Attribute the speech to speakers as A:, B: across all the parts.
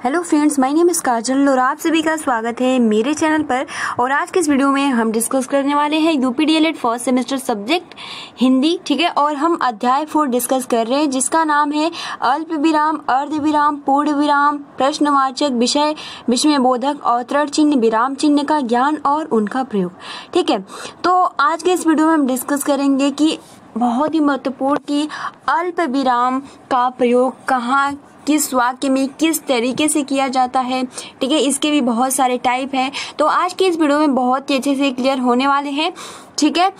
A: Hello friends, my name is Kajal और आप सभी का स्वागत है मेरे चैनल पर। और आज के इस वीडियो में हम डिस्कस करने वाले हैं UP DElEd first semester subject Hindi, ठीक है। और हम अध्याय 4 डिस्कस कर रहे हैं जिसका नाम है अल्प विराम, अर्ध विराम, पूर्ण विराम, प्रश्नवाचक, विषय, विस्मय बोधक, अवतरण चिन्ह, विराम चिन्ह का ज्ञान और उनका प्रयोग, ठीक है। तो आज के इस वीडियो में हम डिस्कस करेंगे कि बहुत ही महत्वपूर्ण कि अल्प विराम का प्रयोग कहाँ, किस वाक्य में, किस तरीके से किया जाता है, ठीक है। इसके भी बहुत सारे टाइप हैं, तो आज की इस वीडियो में बहुत ही अच्छे से क्लियर होने वाले हैं, ठीक है।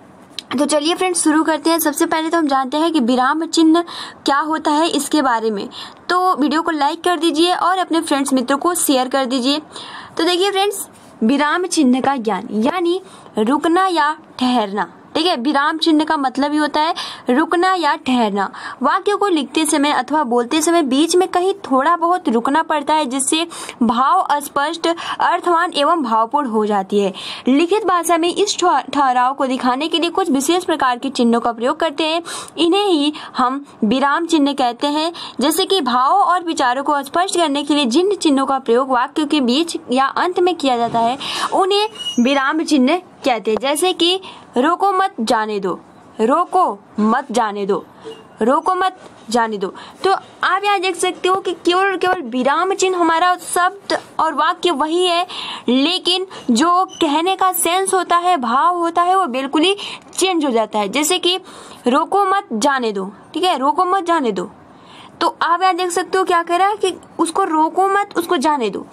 A: तो चलिए फ्रेंड्स शुरू करते हैं। सबसे पहले तो हम जानते हैं कि विराम चिन्ह क्या होता है इसके बारे में। तो वीडियो को लाइक कर दीजिए और अपने फ्रेंड्स मित्रों को शेयर कर दीजिए। तो देखिए फ्रेंड्स, विराम चिन्ह का ज्ञान यानी रुकना या ठहरना, ठीक है। विराम चिन्ह का मतलब ही होता है रुकना या ठहरना। वाक्य को लिखते समय अथवा बोलते समय बीच में कहीं थोड़ा बहुत रुकना पड़ता है जिससे भाव अस्पष्ट, अर्थवान एवं भावपूर्ण हो जाती है। लिखित भाषा में इस ठहराव को दिखाने के लिए कुछ विशेष प्रकार के चिन्हों का प्रयोग करते हैं, इन्हें ही हम विराम चिन्ह कहते हैं। जैसे कि भाव और विचारों को स्पष्ट करने के लिए जिन चिन्हों का प्रयोग वाक्य के बीच या अंत में किया जाता है उन्हें विराम चिन्ह कहते हैं। जैसे कि रोको मत जाने दो, रोको मत जाने दो, रोको मत जाने दो। तो आप यहाँ देख सकते हो कि केवल और केवल विराम चिन्ह हमारा शब्द और वाक्य वही है, लेकिन जो कहने का सेंस होता है, भाव होता है, वो बिल्कुल ही चेंज हो जाता है। जैसे कि रोको मत जाने दो, ठीक है, रोको मत जाने दो। तो आप यहाँ देख सकते हो क्या कह रहा है कि उसको रोको मत, उसको जाने दो।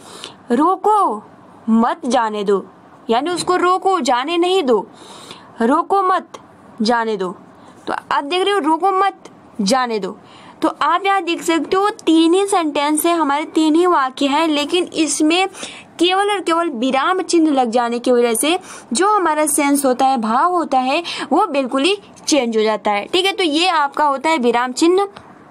A: रोको मत जाने दो यानी उसको रोको, जाने नहीं दो। रोको मत जाने दो, तो आप देख रहे हो रोको मत जाने दो। तो आप यहाँ देख सकते हो 3 ही सेंटेंस है, हमारे 3 ही वाक्य हैं, लेकिन इसमें केवल और केवल विराम चिन्ह लग जाने की वजह से जो हमारा सेंस होता है, भाव होता है, वो बिल्कुल ही चेंज हो जाता है, ठीक है। तो ये आपका होता है विराम चिन्ह।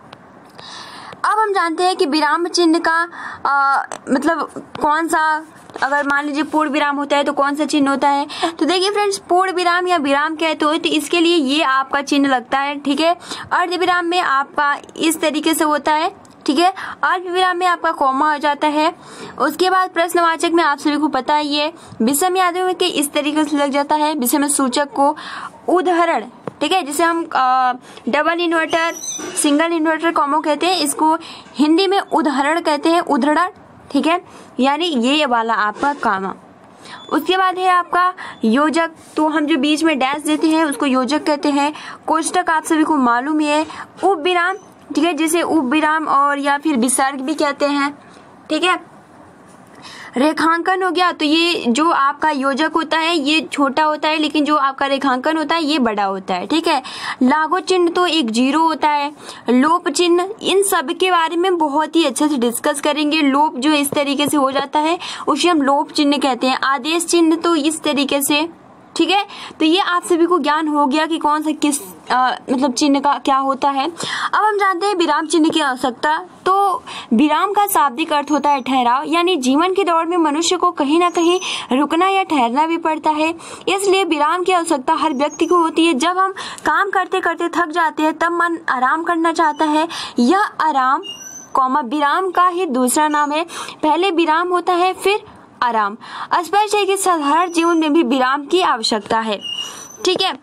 A: अब हम जानते हैं कि विराम चिन्ह का मतलब कौन सा, अगर मान लीजिए पूर्ण विराम होता है तो कौन सा चिन्ह होता है। तो देखिए फ्रेंड्स, पूर्ण विराम या विराम कहते हो तो इसके लिए ये आपका चिन्ह लगता है, ठीक है। अर्ध विराम में आपका इस तरीके से होता है, ठीक है। अल्प विराम में आपका कॉमा हो जाता है। उसके बाद प्रश्नवाचक में आप सभी को पता ही है, विषम यादों में इस तरीके से लग जाता है, विषम सूचक को उदाहरण, ठीक है, जिसे हम double inverter, single inverter comma कहते हैं, इसको हिंदी में उदाहरण कहते हैं, उदाहरण, ठीक है, यानी ये वाला आपका कामा। उसके बाद है आपका योजक, तो हम जो बीच में डैश देते हैं उसको योजक कहते हैं। कोष्टक आप सभी को मालूम ही है। उप विराम, ठीक है, जिसे उप विराम और या फिर विसर्ग भी कहते हैं, ठीक है। रेखांकन हो गया, तो ये जो आपका योजक होता है ये छोटा होता है, लेकिन जो आपका रेखांकन होता है ये बड़ा होता है, ठीक है। लागू चिन्ह तो एक 0 होता है। लोप चिन्ह, इन सब के बारे में बहुत ही अच्छे से डिस्कस करेंगे। लोप जो इस तरीके से हो जाता है उसे हम लोप चिन्ह कहते हैं। आदेश चिन्ह तो इस तरीके से, ठीक है। तो ये आप सभी को ज्ञान हो गया कि कौन सा किस मतलब चिन्ह का क्या होता है। अब हम जानते हैं विराम चिन्ह की आवश्यकता। तो विराम का शाब्दिक अर्थ होता है ठहराव, यानी जीवन की दौड़ में मनुष्य को कहीं ना कहीं रुकना या ठहरना भी पड़ता है, इसलिए विराम की आवश्यकता हर व्यक्ति को होती है। जब हम काम करते करते थक जाते हैं तब मन आराम करना चाहता है। यह आराम कॉमा विराम का ही दूसरा नाम है। पहले विराम होता है फिर आराम। स्पष्ट है कि साधारण जीवन में भी विराम की आवश्यकता है, ठीक है।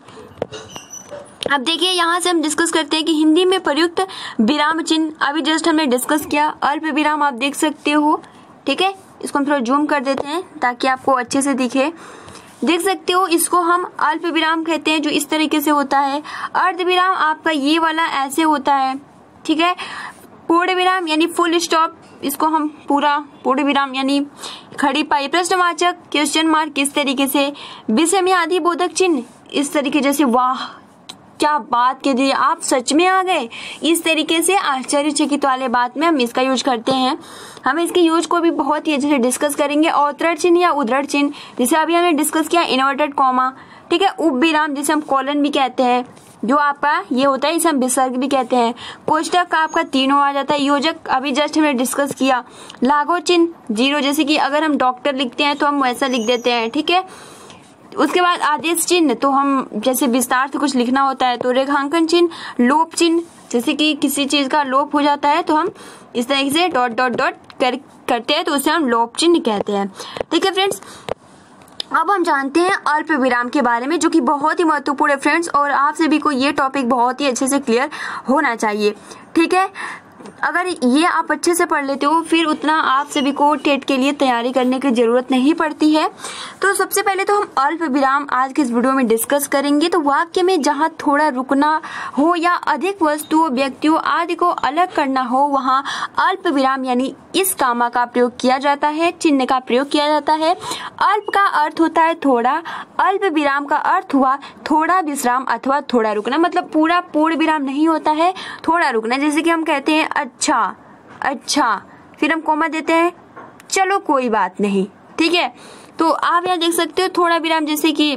A: अब देखिए यहाँ से हम डिस्कस करते हैं कि हिंदी में प्रयुक्त विराम चिन्ह अभी जस्ट हमने डिस्कस किया। अल्प विराम आप देख सकते हो, ठीक है। इसको हम थोड़ा जूम कर देते हैं ताकि आपको अच्छे से दिखे। देख सकते हो इसको हम अल्प विराम कहते हैं, जो इस तरीके से होता है। अर्ध विराम आपका ये वाला ऐसे होता है, ठीक है। पूर्ण विराम यानी फुल स्टॉप, इसको हम पूरा पूर्ण विराम यानी खड़ी पाई। प्रश्नवाचक, क्वेश्चन मार्क, किस तरीके से। विषम आदि बोधक चिन्ह इस तरीके, जैसे वाह क्या बात कह दी, आप सच में आ गए, इस तरीके से आश्चर्यचकित वाले बात में हम इसका यूज करते हैं। हम इसके यूज को भी बहुत ही अच्छे से डिस्कस करेंगे। अवतरण चिन्ह या उद्धरण चिन्ह, जैसे अभी हमने डिस्कस किया इन्वर्टेड कॉमा, ठीक है। उप विराम जिसे हम कॉलन भी कहते हैं, जो आपका ये होता है इसे हम विसर्ग भी कहते हैं। कोष्टक का आपका 3 आ जाता है। योजक अभी जस्ट हमने डिस्कस किया। लागू चिन्ह 0, जैसे कि अगर हम डॉक्टर लिखते हैं तो हम वैसा लिख देते हैं, ठीक है। उसके बाद आदेश चिन्ह, तो हम जैसे विस्तार से कुछ लिखना होता है तो रेखांकन चिन्ह, लोप चिन्ह, जैसे कि किसी चीज का लोप हो जाता है तो हम इस तरीके से डॉट डॉट डॉट करते हैं तो उसे हम लोप चिन्ह कहते हैं। ठीक है फ्रेंड्स, अब हम जानते हैं अल्प विराम के बारे में, जो कि बहुत ही महत्वपूर्ण है फ्रेंड्स, और आप सभी को ये टॉपिक बहुत ही अच्छे से क्लियर होना चाहिए। ठीक है, अगर ये आप अच्छे से पढ़ लेते हो फिर उतना आप सभी को टेट के लिए तैयारी करने की जरूरत नहीं पड़ती है। तो सबसे पहले तो हम अल्प विराम आज के इस वीडियो में डिस्कस करेंगे। तो वाक्य में जहाँ थोड़ा रुकना हो या अधिक वस्तुओं, व्यक्तियों आदि को अलग करना हो, वहाँ अल्प विराम यानी इस कामा का प्रयोग किया जाता है, चिन्ह का प्रयोग किया जाता है। अल्प का अर्थ होता है थोड़ा, अल्प विराम का अर्थ हुआ थोड़ा विश्राम अथवा थोड़ा रुकना, मतलब पूरा पूर्ण विराम नहीं होता है, थोड़ा रुकना। जैसे कि हम कहते हैं अच्छा अच्छा, फिर हम कोमा देते हैं चलो कोई बात नहीं। ठीक है, तो आप यहाँ देख सकते हो थोड़ा विराम, जैसे कि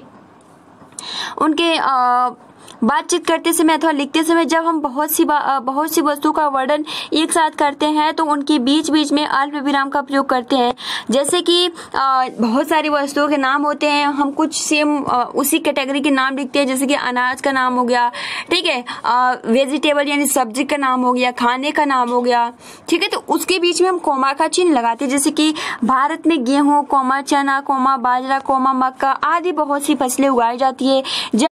A: उनके बातचीत करते समय अथवा लिखते समय जब हम बहुत सी वस्तुओं का वर्णन एक साथ करते हैं तो उनके बीच बीच में अल्प विराम का प्रयोग करते हैं। जैसे कि बहुत सारी वस्तुओं के नाम होते हैं, हम कुछ सेम उसी कैटेगरी के नाम लिखते हैं, जैसे कि अनाज का नाम हो गया, ठीक है, वेजिटेबल यानी सब्जी का नाम हो गया, खाने का नाम हो गया। ठीक है, तो उसके बीच में हम कोमा का चिन्ह लगाते हैं, जैसे कि भारत में गेहूं, कोमा चना, कोमा बाजरा, कोमा मक्का आदि बहुत सी फसलें उगाई जाती है।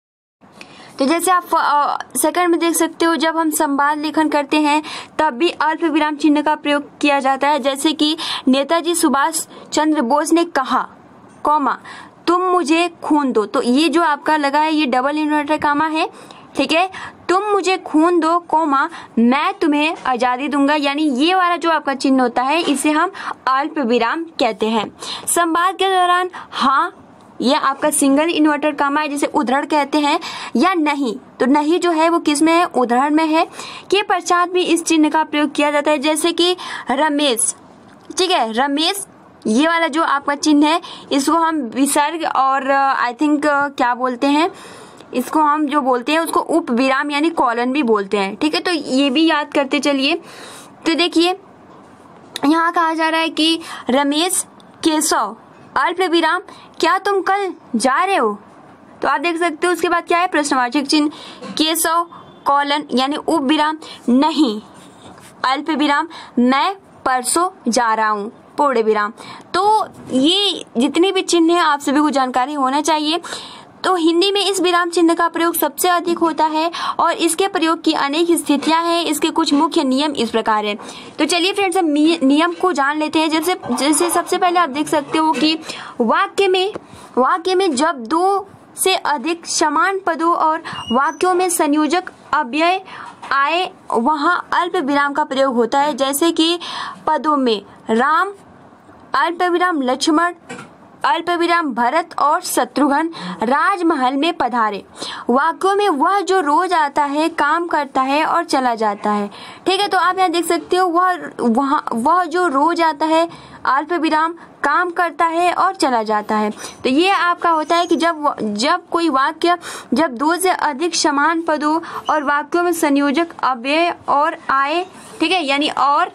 A: तो जैसे आप सेकंड में देख सकते हो, जब हम संवाद लेखन करते हैं तब भी अल्प विराम चिन्ह का प्रयोग किया जाता है। जैसे कि नेताजी सुभाष चंद्र बोस ने कहा, कॉमा तुम मुझे खून दो, तो ये जो आपका लगा है ये डबल इन्वर्टर कामा है। ठीक है, तुम मुझे खून दो, कोमा मैं तुम्हें आजादी दूंगा, यानी ये वाला जो आपका चिन्ह होता है इसे हम अल्प विराम कहते हैं। संवाद के दौरान हाँ, ये आपका सिंगल इन्वर्टर कामा है, जिसे उद्धरण कहते हैं, या नहीं, तो नहीं जो है वो किस में है, उद्धरण में है। के पश्चात भी इस चिन्ह का प्रयोग किया जाता है, जैसे कि रमेश। ठीक है, रमेश ये वाला जो आपका चिन्ह है इसको हम विसर्ग और आई थिंक क्या बोलते हैं, इसको हम जो बोलते हैं उसको उप विराम यानी कॉलन भी बोलते हैं। ठीक है, तो ये भी याद करते चलिए। तो देखिए यहाँ कहा जा रहा है कि रमेश केशव अल्प विराम क्या तुम कल जा रहे हो, तो आप देख सकते हो उसके बाद क्या है, प्रश्नवाचक चिन्ह, केशव कॉलन यानी उप विराम नहीं, अल्प विराम मैं परसों जा रहा हूँ, पूर्ण विराम। तो ये जितने भी चिन्ह हैं आप सभी को जानकारी होना चाहिए। तो हिंदी में इस विराम चिन्ह का प्रयोग सबसे अधिक होता है और इसके प्रयोग की अनेक स्थितियां हैं। इसके कुछ मुख्य नियम इस प्रकार हैं। तो चलिए फ्रेंड्स हम नियम को जान लेते हैं। जैसे सबसे पहले आप देख सकते हो कि वाक्य में जब दो से अधिक समान पदों और वाक्यों में संयोजक अव्यय आए वहां अल्प विराम का प्रयोग होता है। जैसे कि पदों में राम अल्प विराम लक्ष्मण अल्प विराम भरत और शत्रुघ्न राजमहल में पधारे। वाक्यों में वह जो रोज आता है, काम करता है और चला जाता है। ठीक है, तो आप यहाँ देख सकते हो वह जो रोज आता है, अल्प विराम काम करता है और चला जाता है। तो ये आपका होता है कि जब कोई वाक्य जब दो से अधिक समान पदों और वाक्यों में संयोजक अव्यय और आए, ठीक है, यानी और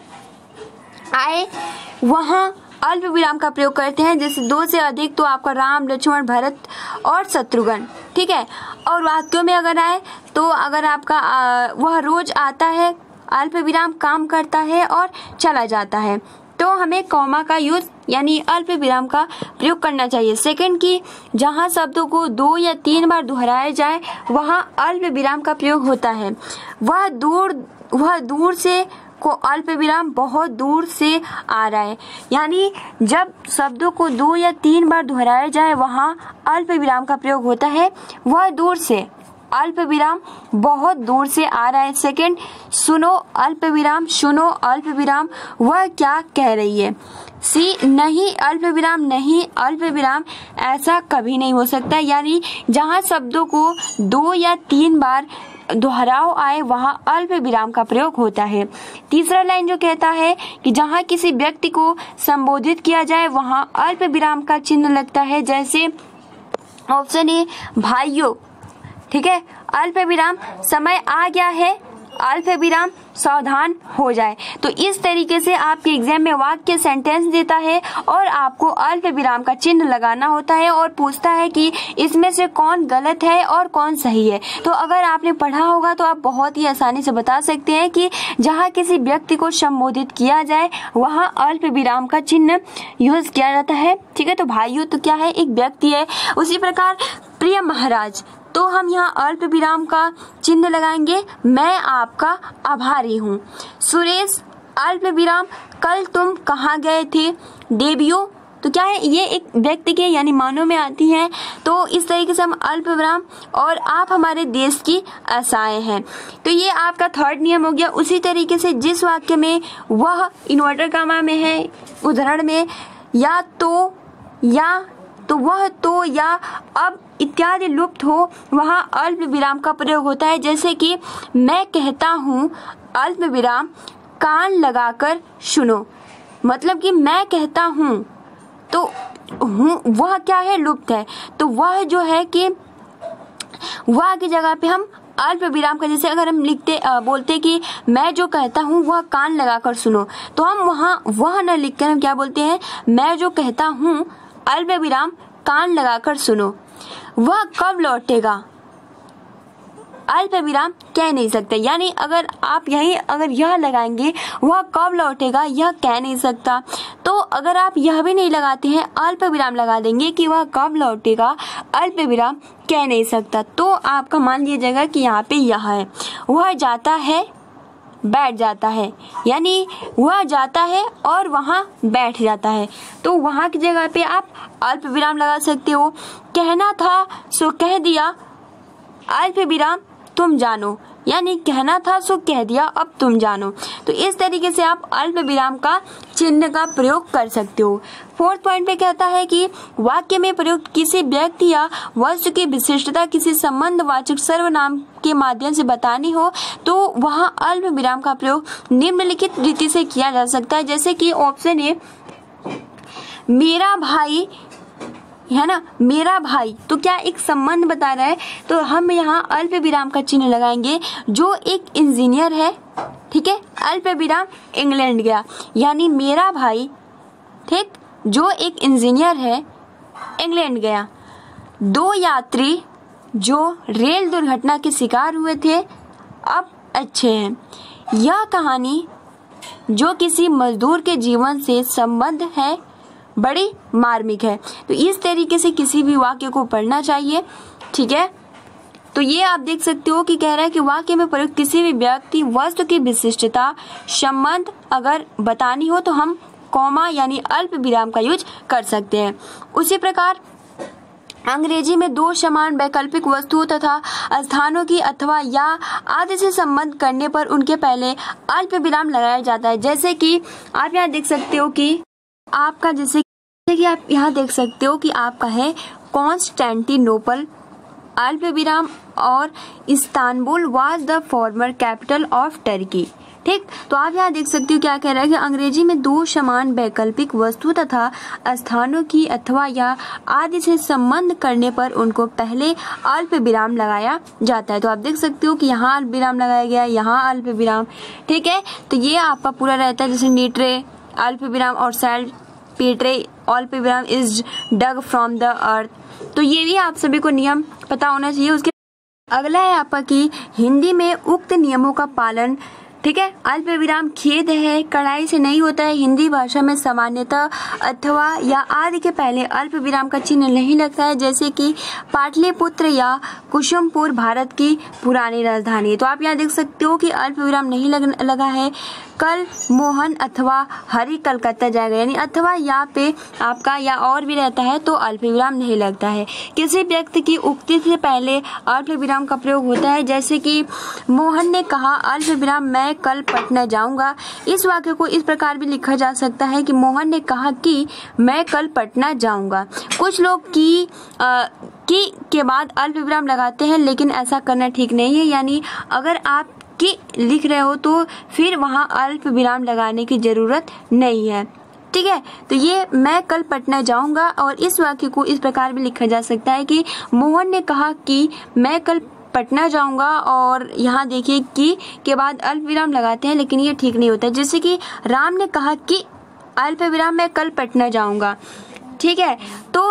A: आए वहां अल्प विराम का प्रयोग करते हैं। जैसे दो से अधिक तो आपका राम लक्ष्मण भरत और शत्रुघ्न। ठीक है, और वाक्यों में अगर आए तो अगर आपका वह रोज आता है, अल्प विराम काम करता है और चला जाता है, तो हमें कॉमा का यूज यानी अल्प विराम का प्रयोग करना चाहिए। सेकंड की जहां शब्दों को 2 या 3 बार दोहराया जाए वहां अल्प विराम का प्रयोग होता है। वह दूर से को अल्प विराम बहुत दूर से आ रहा है, यानी जब शब्दों को 2 या 3 बार दोहराया जाए वहां अल्प विराम का प्रयोग होता है। वह दूर से अल्प विराम बहुत दूर से आ रहा है। सेकंड, सुनो अल्प विराम सुनो अल्प विराम वह क्या कह रही है। सी, नहीं अल्प विराम नहीं अल्प विराम ऐसा कभी नहीं हो सकता, यानी जहां शब्दों को 2 या 3 बार दोहराव आए वहां अल्प विराम का प्रयोग होता है। तीसरा लाइन जो कहता है कि जहां किसी व्यक्ति को संबोधित किया जाए वहां अल्प विराम का चिन्ह लगता है। जैसे ऑप्शन ए भाइयों, ठीक है, अल्प विराम समय आ गया है अल्प विराम सावधान हो जाए। तो इस तरीके से आपके एग्जाम में वाक्य सेंटेंस देता है और आपको अल्प विराम का चिन्ह लगाना होता है और पूछता है कि इसमें से कौन गलत है और कौन सही है। तो अगर आपने पढ़ा होगा तो आप बहुत ही आसानी से बता सकते हैं कि जहाँ किसी व्यक्ति को संबोधित किया जाए वहाँ अल्प विराम का चिन्ह यूज किया जाता है। ठीक है, तो भाइयों तो क्या है, एक व्यक्ति है। उसी प्रकार प्रिय महाराज, तो हम यहाँ अल्प विराम का चिन्ह लगाएंगे, मैं आपका आभारी हूँ। सुरेश अल्प विराम, कल तुम कहाँ गए थे। देवियों, तो क्या है, ये एक व्यक्ति के यानी मानों में आती हैं। तो इस तरीके से हम अल्प विराम, और आप हमारे देश की आशाएं हैं। तो ये आपका थर्ड नियम हो गया। उसी तरीके से जिस वाक्य में वह इन्वर्टर कामा में है, उदाहरण में या तो वह तो या अब इत्यादि लुप्त हो, वहाँ अल्प विराम का प्रयोग होता है। जैसे कि मैं कहता हूँ अल्प विराम कान लगाकर सुनो, मतलब कि मैं कहता हूँ तो हूँ वह क्या है, लुप्त है। तो वह जो है कि वह की जगह पे हम अल्प विराम का, जैसे अगर हम बोलते कि मैं जो कहता हूँ वह कान लगाकर सुनो, तो हम वहाँ वह न लिखकर हम क्या बोलते हैं, मैं जो कहता हूँ अल्प विराम कान लगाकर सुनो। वह कब लौटेगा, अल्प विराम कह नहीं सकते। यानी अगर आप अगर यह लगाएंगे वह कब लौटेगा, यह कह नहीं सकता। तो अगर आप यह भी नहीं लगाते हैं, अल्प विराम लगा देंगे कि वह कब लौटेगा, अल्प विराम कह नहीं सकता। तो आपका मान लिया जाएगा कि यहाँ पे यह है, वह जाता है बैठ जाता है, यानी वह जाता है और वहाँ बैठ जाता है। तो वहाँ की जगह पे आप अल्प विराम लगा सकते हो। कहना था सो कह दिया, अल्प विराम तुम जानो, यानी कहना था सो कह दिया, अब तुम जानो। तो इस तरीके से आप अल्प विराम का चिन्ह का प्रयोग कर सकते हो। फोर्थ पॉइंट पे कहता है कि वाक्य में प्रयुक्त किसी व्यक्ति या वस्तु की विशिष्टता किसी संबंधवाचक सर्वनाम के माध्यम से बतानी हो तो वहाँ अल्प विराम का प्रयोग निम्नलिखित रीति से किया जा सकता है। जैसे कि ऑप्शन ए, मेरा भाई है ना, मेरा भाई, तो क्या एक संबंध बता रहा है, तो हम यहाँ अल्प विराम का चिन्ह लगाएंगे। जो एक इंजीनियर है, ठीक है, अल्प विराम इंग्लैंड गया, यानी मेरा भाई, ठीक, जो एक इंजीनियर है इंग्लैंड गया। दो यात्री जो रेल दुर्घटना के शिकार हुए थे अब अच्छे हैं। यह कहानी जो किसी मजदूर के जीवन से संबंध है बड़ी मार्मिक है। तो इस तरीके से किसी भी वाक्य को पढ़ना चाहिए। ठीक है, तो ये आप देख सकते हो कि कह रहा है कि वाक्य में प्रयुक्त किसी भी व्यक्ति वस्तु की विशिष्टता संबंध अगर बतानी हो तो हम कॉमा यानी अल्प विराम का यूज कर सकते हैं। उसी प्रकार अंग्रेजी में दो समान वैकल्पिक वस्तुओं तथा स्थानों की अथवा या आदि से संबंध करने पर उनके पहले अल्प विराम लगाया जाता है। जैसे कि आप यहाँ देख सकते हो कि आपका जैसे कि आप यहाँ देख सकते हो कि आपका है कॉन्स्टेंटिनोपल अल्प विराम और Istanbul was the former capital of Turkey. ठीक, तो आप यहाँ देख सकते हो क्या कह रहा है कि अंग्रेजी में दो समान वैकल्पिक वस्तु तथा स्थानों की अथवा या आदि से संबंध करने पर उनको पहले अल्प विराम लगाया जाता है। तो आप देख सकते हो कि यहाँ अल्प विराम लगाया गया, यहाँ अल्प विराम। ठीक है, तो ये आपका पूरा रहता है। जैसे नीट्रे अल्प विराम और सेल्फ पीट्रे अल्प विराम is dug from the earth. तो ये भी आप सभी को नियम पता होना चाहिए। उसके अगला है आपका कि हिंदी में उक्त नियमों का पालन, ठीक है, अल्प विराम खेद है कड़ाई से नहीं होता है। हिंदी भाषा में सामान्यतः अथवा या आदि के पहले अल्प विराम का चिन्ह नहीं लगता है। जैसे कि पाटलिपुत्र या कुसुमपुर भारत की पुरानी राजधानी है। तो आप यहाँ देख सकते हो कि अल्प विराम नहीं लगा है। कल मोहन अथवा हरि कलकत्ता जाएगा, यानी अथवा या पे आपका या और भी रहता है तो अल्प विराम नहीं लगता है। किसी व्यक्ति की उक्ति से पहले अल्प विराम का प्रयोग होता है। जैसे कि मोहन ने कहा अल्प विराम मैं कल पटना जाऊंगा। इस वाक्य को इस प्रकार भी लिखा जा सकता है कि मोहन ने कहा कि मैं कल पटना जाऊंगा। कुछ लोग की के बाद अल्प विराम लगाते हैं, लेकिन ऐसा करना ठीक नहीं है। यानी अगर आप की लिख रहे हो तो फिर वहाँ अल्प विराम लगाने की जरूरत नहीं है। ठीक है, तो ये मैं कल पटना जाऊंगा, और इस वाक्य को इस प्रकार भी लिखा जा सकता है कि मोहन ने कहा कि मैं कल पटना जाऊंगा, और यहाँ देखिए की के बाद अल्प विराम लगाते हैं, लेकिन ये ठीक नहीं होता। जैसे कि राम ने कहा कि अल्प विराम मैं कल पटना जाऊंगा, ठीक है, तो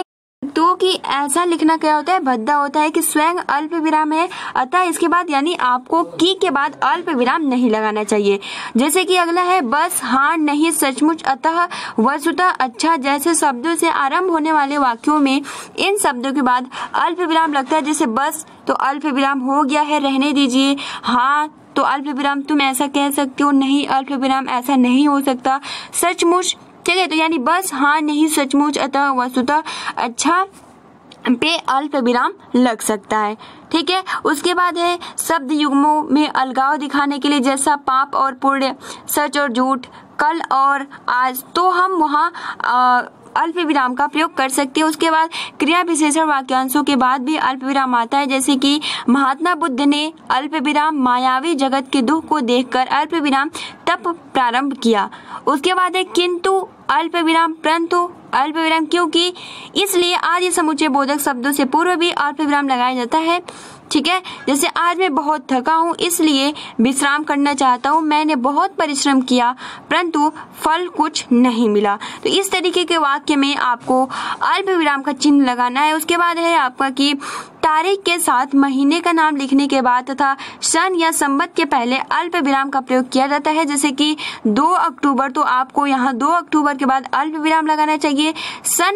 A: ऐसा लिखना क्या होता है, भद्दा होता है कि स्वयं अल्प विराम है, अतः इसके बाद यानी आपको की के बाद अल्प विराम नहीं लगाना चाहिए। जैसे कि अगला है बस, हाँ, नहीं, सचमुच, अतः, वस्तुतः, अच्छा जैसे शब्दों से आरंभ होने वाले वाक्यों में इन शब्दों के बाद अल्प विराम लगता है। जैसे बस तो अल्प विराम हो गया है, रहने दीजिए। हाँ तो अल्प विराम तुम ऐसा कह सकते हो, नहीं अल्प विराम ऐसा नहीं हो सकता। सचमुच, ठीक है, तो यानी बस, हाँ, नहीं, सचमुच, अतः, वस्तुतः, अच्छा पे अल्प विराम लग सकता है, ठीक है। उसके बाद है शब्द युग्मों में अलगाव दिखाने के लिए, जैसा पाप और पुण्य, सच और झूठ, कल और आज, तो हम वहाँ अल्प विराम का प्रयोग कर सकते हैं। उसके बाद क्रिया विशेषण वाक्यांशों के बाद भी अल्प विराम आता है। जैसे कि महात्मा बुद्ध ने अल्प विराम मायावी जगत के दुख को देखकर अल्प विराम तप प्रारंभ किया। उसके बाद है किंतु अल्प विराम, परंतु अल्प विराम, क्योंकि, इसलिए आदि समुच्चय बोधक शब्दों से पूर्व भी अल्प विराम लगाया जाता है, ठीक है। जैसे आज मैं बहुत थका हूँ इसलिए विश्राम करना चाहता हूँ, मैंने बहुत परिश्रम किया परंतु फल कुछ नहीं मिला। तो इस तरीके के वाक्य में आपको अल्प विराम का चिन्ह लगाना है। उसके बाद है आपका कि तारीख के साथ महीने का नाम लिखने के बाद तथा सन या संवत के पहले अल्प विराम का प्रयोग किया जाता है। जैसे कि 2 अक्टूबर, तो आपको यहाँ 2 अक्टूबर के बाद अल्प विराम लगाना चाहिए। सन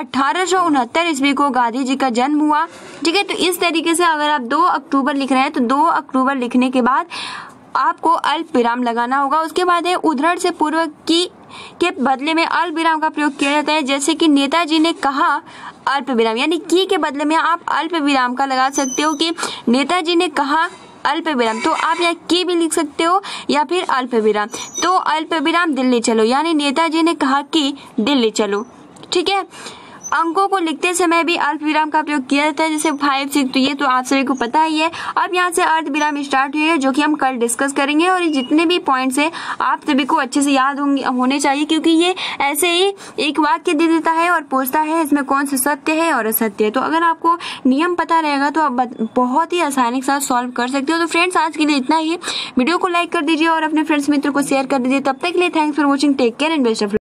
A: 1869 ईस्वी को गांधी जी का जन्म हुआ, ठीक है। तो इस तरीके से अगर आप 2 अक्टूबर लिख रहे हैं तो 2 अक्टूबर लिखने के बाद आपको अल्प विराम लगाना होगा। उसके बाद है उद्धरण से पूर्व की के बदले में अल्प विराम का प्रयोग किया जाता है। जैसे कि नेताजी ने कहा अल्प विराम, यानी की के बदले में आप अल्प विराम का लगा सकते हो कि नेताजी ने कहा अल्प विराम, तो आप यहाँ की भी लिख सकते हो या फिर अल्प विराम। तो अल्प विराम दिल्ली चलो, यानी नेताजी ने कहा कि दिल्ली चलो, ठीक है। अंकों को लिखते समय भी अल्प विराम का प्रयोग किया जाता है, जैसे 5, 6, तो ये तो आप सभी को पता ही है। अब यहाँ से अर्ध विराम स्टार्ट हुई है, जो कि हम कल डिस्कस करेंगे, और ये जितने भी पॉइंट्स हैं आप सभी को अच्छे से याद होने चाहिए, क्योंकि ये ऐसे ही एक वाक्य दे देता है और पूछता है इसमें कौन सा सत्य है और असत्य है। तो अगर आपको नियम पता रहेगा तो आप बहुत ही आसानी के साथ सॉल्व कर सकते हो। तो फ्रेंड्स, आज के लिए इतना ही। वीडियो को लाइक कर दीजिए और अपने फ्रेंड्स मित्रों को शेयर कर दीजिए। तब तक के लिए thanks for watching, take care and best of luck.